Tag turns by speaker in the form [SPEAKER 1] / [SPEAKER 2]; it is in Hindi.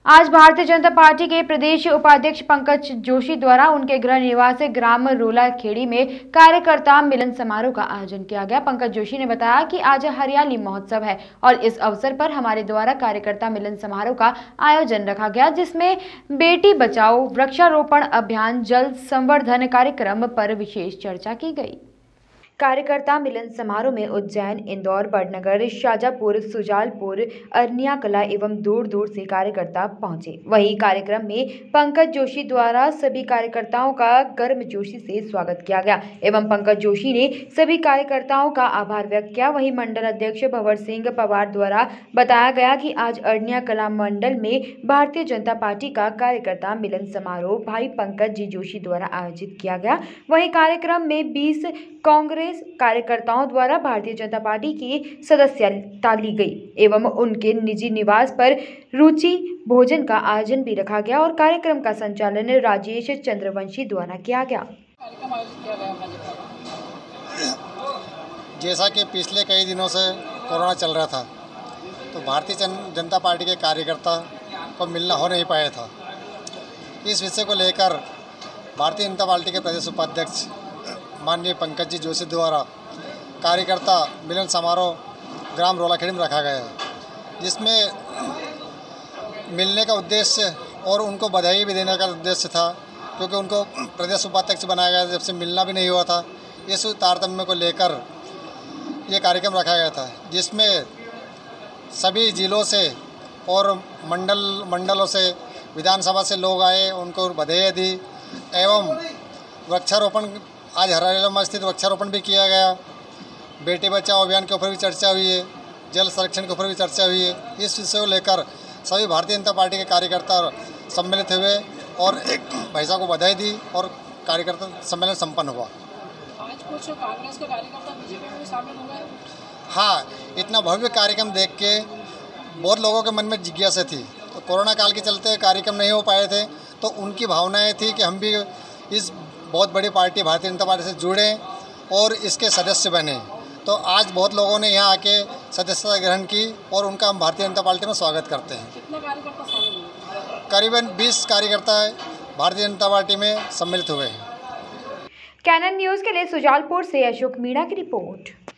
[SPEAKER 1] आज भारतीय जनता पार्टी के प्रदेश उपाध्यक्ष पंकज जोशी द्वारा उनके गृह निवास ग्राम रोलाखेड़ी में कार्यकर्ता मिलन समारोह का आयोजन किया गया। पंकज जोशी ने बताया कि आज हरियाली महोत्सव है और इस अवसर पर हमारे द्वारा कार्यकर्ता मिलन समारोह का आयोजन रखा गया, जिसमें बेटी बचाओ, वृक्षारोपण अभियान, जल संवर्धन कार्यक्रम पर विशेष चर्चा की गई। कार्यकर्ता मिलन समारोह में उज्जैन, इंदौर, बड़नगर, शाजापुर, सुजालपुर, अरनियाकला एवं दूर दूर से कार्यकर्ता पहुंचे। वहीं कार्यक्रम में पंकज जोशी द्वारा सभी कार्यकर्ताओं का गर्मजोशी से स्वागत किया गया एवं पंकज जोशी ने सभी कार्यकर्ताओं का आभार व्यक्त किया। वहीं मंडल अध्यक्ष भंवर सिंह पवार द्वारा बताया गया कि आज अरनियाकला मंडल में भारतीय जनता पार्टी का कार्यकर्ता मिलन समारोह भाई पंकज जी जोशी द्वारा आयोजित किया गया। वहीं कार्यक्रम में 20 कांग्रेस कार्यकर्ताओं द्वारा भारतीय जनता पार्टी की सदस्यता ली गई एवं उनके निजी निवास पर रुचि भोजन का आयोजन भी रखा गया और कार्यक्रम का संचालन राजेश चंद्रवंशी द्वारा किया गया।
[SPEAKER 2] जैसा कि पिछले कई दिनों से कोरोना चल रहा था, तो भारतीय जनता पार्टी के कार्यकर्ता को मिलना हो नहीं पाया था। इस विषय को लेकर भारतीय जनता पार्टी के प्रदेश उपाध्यक्ष माननीय पंकज जी जोशी द्वारा कार्यकर्ता मिलन समारोह ग्राम रोलाखेड़ी में रखा गया है, जिसमें मिलने का उद्देश्य और उनको बधाई भी देने का उद्देश्य था, क्योंकि उनको प्रदेश उपाध्यक्ष बनाया गया जब से मिलना भी नहीं हुआ था। इस तारतम्य को लेकर ये कार्यक्रम रखा गया था, जिसमें सभी जिलों से और मंडलों से, विधानसभा से लोग आए, उनको बधाई दी एवं वृक्षारोपण, आज हरियाणा में स्थित वृक्षारोपण भी किया गया। बेटी बचाओ अभियान के ऊपर भी चर्चा हुई है, जल संरक्षण के ऊपर भी चर्चा हुई है। इस विषय को लेकर सभी भारतीय जनता पार्टी के कार्यकर्ता सम्मिलित हुए और एक भाई साहब को बधाई दी और कार्यकर्ता सम्मेलन संपन्न हुआ।
[SPEAKER 3] आज कुछ कांग्रेस के कार्यकर्ता बीजेपी में शामिल हुए।
[SPEAKER 2] हाँ, इतना भव्य कार्यक्रम देख के बहुत लोगों के मन में जिज्ञासा थी। तो कोरोना काल के चलते कार्यक्रम नहीं हो पाए थे, तो उनकी भावनाएं थी कि हम भी इस बहुत बड़ी पार्टी भारतीय जनता पार्टी से जुड़े और इसके सदस्य बने। तो आज बहुत लोगों ने यहाँ आके सदस्यता ग्रहण की और उनका हम भारतीय जनता पार्टी में स्वागत करते हैं।
[SPEAKER 3] कितने कार्यकर्ता शामिल हुए?
[SPEAKER 2] करीबन 20 कार्यकर्ता भारतीय जनता पार्टी में सम्मिलित हुए हैं।
[SPEAKER 1] कैनन न्यूज़ के लिए सुजालपुर से अशोक मीणा की रिपोर्ट।